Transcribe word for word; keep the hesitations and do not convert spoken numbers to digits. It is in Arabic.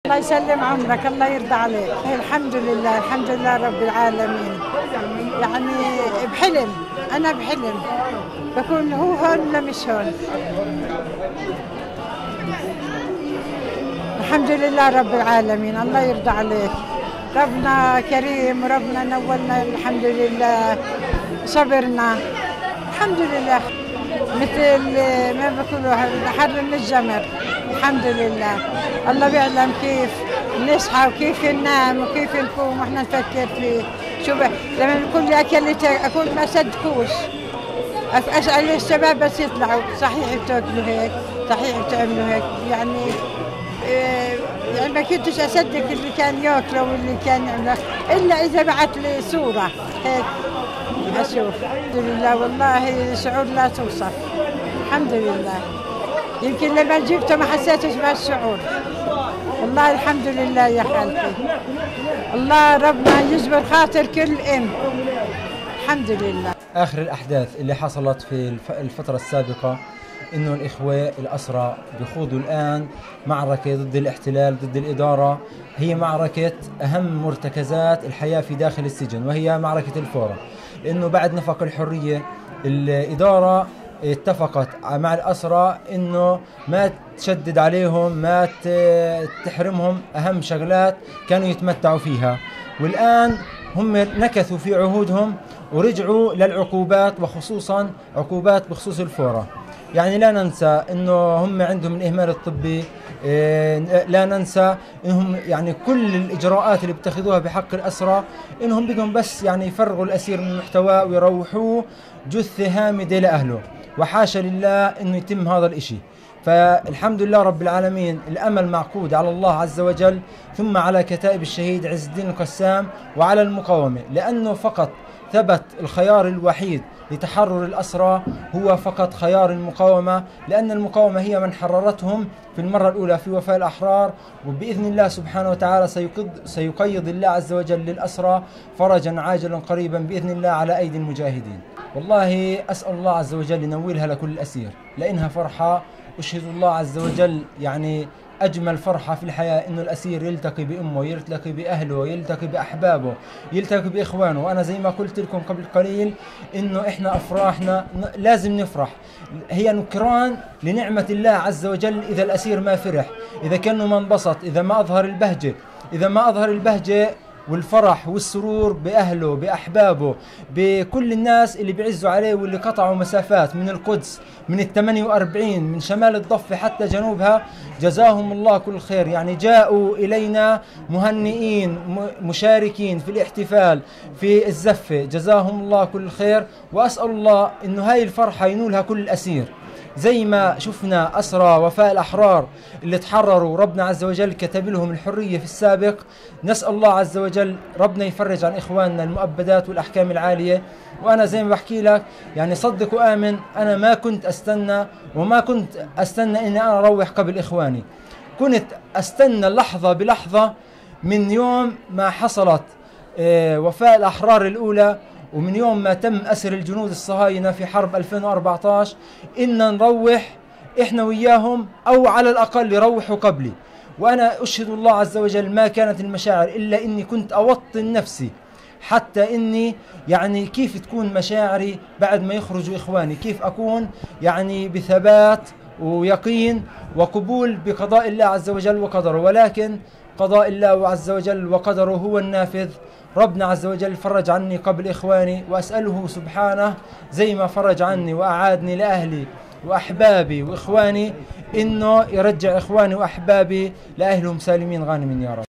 الله يسلم عمرك، الله يرضى عليك. الحمد لله الحمد لله رب العالمين. يعني بحلم، أنا بحلم بكون هو هون ولا مش هون. الحمد لله رب العالمين، الله يرضى عليك. ربنا كريم وربنا نولنا الحمد لله، صبرنا الحمد لله. مثل ما بيقولوا حر من الجمر. الحمد لله. الله بيعلم كيف نصحى وكيف ننام وكيف نقوم واحنا نفكر فيه. شو لما نقول لي اكلت اقول ما صدقوش. اسال الشباب بس يطلعوا صحيح بتاكلوا هيك، صحيح بتعملوا هيك، يعني يعني ما كنتش اصدق اللي كان ياكله واللي كان يعمله الا اذا بعت لي صوره هيك اشوف. الحمد لله والله شعور لا توصف. الحمد لله. يمكن لما جبته ما حسيتش بهالشعور. والله الحمد لله يا خالتي. الله ربنا يجبر خاطر كل ام. الحمد لله. آخر الأحداث اللي حصلت في الفترة السابقة إنه الإخوة الأسرى بيخوضوا الآن معركة ضد الاحتلال، ضد الإدارة. هي معركة أهم مرتكزات الحياة في داخل السجن، وهي معركة الفورة. لأنه بعد نفق الحرية الإدارة اتفقت مع الأسرى إنه ما تشدد عليهم، ما تحرمهم أهم شغلات كانوا يتمتعوا فيها. والآن هم نكثوا في عهودهم ورجعوا للعقوبات، وخصوصا عقوبات بخصوص الفورة. يعني لا ننسى انه هم عندهم الاهمال الطبي، لا ننسى انهم يعني كل الاجراءات اللي بيتخذوها بحق الاسرى انهم بدهم بس يعني يفرغوا الاسير من محتواه ويروحوه جثه هامده لاهله، وحاشا لله انه يتم هذا الاشي. فالحمد لله رب العالمين، الامل معقود على الله عز وجل، ثم على كتائب الشهيد عز الدين القسام وعلى المقاومه، لانه فقط ثبت الخيار الوحيد لتحرر الأسرى هو فقط خيار المقاومة، لأن المقاومة هي من حررتهم في المرة الأولى في وفاء الأحرار. وبإذن الله سبحانه وتعالى سيقيض الله عز وجل للأسرى فرجا عاجلا قريبا بإذن الله على أيدي المجاهدين. والله أسأل الله عز وجل ينولها لكل أسير، لأنها فرحة أشهد الله عز وجل. يعني أجمل فرحة في الحياة إنه الأسير يلتقي بأمه، يلتقي بأهله، يلتقي بأحبابه، يلتقي بإخوانه. وأنا زي ما قلت لكم قبل قليل إنه إحنا أفراحنا لازم نفرح، هي نكران لنعمة الله عز وجل. إذا الأسير ما فرح، إذا كانه ما انبسط، إذا ما أظهر البهجة، إذا ما أظهر البهجة والفرح والسرور بأهله، بأحبابه، بكل الناس اللي بيعزوا عليه واللي قطعوا مسافات من القدس، من الثمانية وأربعين، من شمال الضفة حتى جنوبها، جزاهم الله كل خير. يعني جاءوا إلينا مهنئين مشاركين في الاحتفال في الزفة، جزاهم الله كل خير. وأسأل الله إنه هاي الفرحة ينولها كل الأسير، زي ما شفنا أسرى وفاء الأحرار اللي تحرروا ربنا عز وجل كتب لهم الحرية في السابق. نسأل الله عز وجل ربنا يفرج عن إخواننا المؤبدات والأحكام العالية. وأنا زي ما بحكي لك يعني صدق وآمن، أنا ما كنت أستنى وما كنت أستنى إني أنا أروح قبل إخواني، كنت أستنى لحظة بلحظة من يوم ما حصلت وفاء الأحرار الأولى، ومن يوم ما تم أسر الجنود الصهاينة في حرب ألفين وأربعة عشر إن نروح إحنا وياهم، أو على الأقل يروحوا قبلي. وأنا أشهد الله عز وجل ما كانت المشاعر إلا إني كنت أوطن نفسي، حتى إني يعني كيف تكون مشاعري بعد ما يخرجوا إخواني، كيف أكون يعني بثبات ويقين وقبول بقضاء الله عز وجل وقدره. ولكن قضاء الله عز وجل وقدره هو النافذ. ربنا عز وجل فرج عني قبل إخواني، وأسأله سبحانه زي ما فرج عني وأعادني لأهلي وأحبابي وإخواني إنه يرجع إخواني وأحبابي لأهلهم سالمين غانمين يا رب.